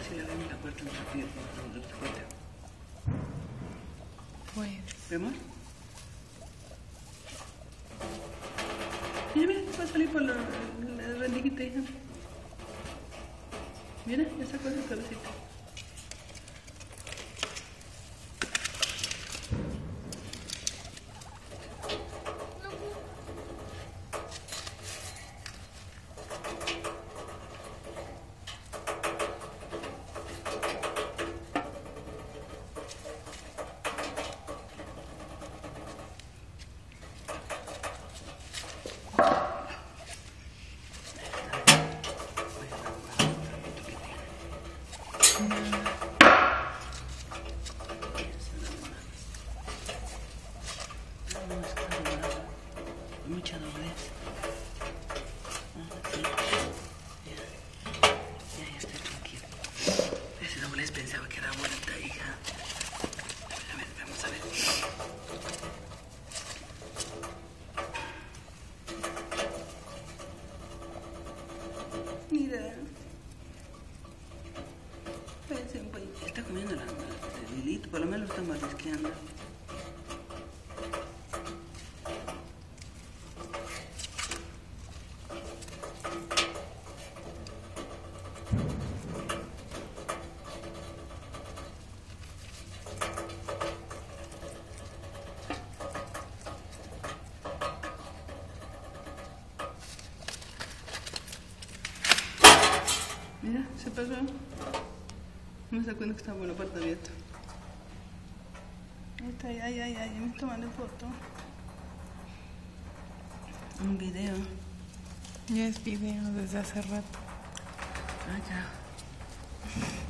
si le abrimos la puerta un ratito, Pues. ¿Vemos? Mira, mira, va a salir por la rendijita, hija. Mira, ya sacó esa cabecita. Mucha doblez. Sí. Ya estoy tranquilo. Ese doblez pensaba que era muerta, hija. A ver, vamos a ver. Mira. Parece un poquito. Está comiendo el hilito, por lo menos lo está mordisqueando. Mira, se pasó. No se da cuenta que estaba con la puerta abierta. Ahí está, ay, me está tomando foto. Un video. Ya es video desde hace rato. Ah, ya.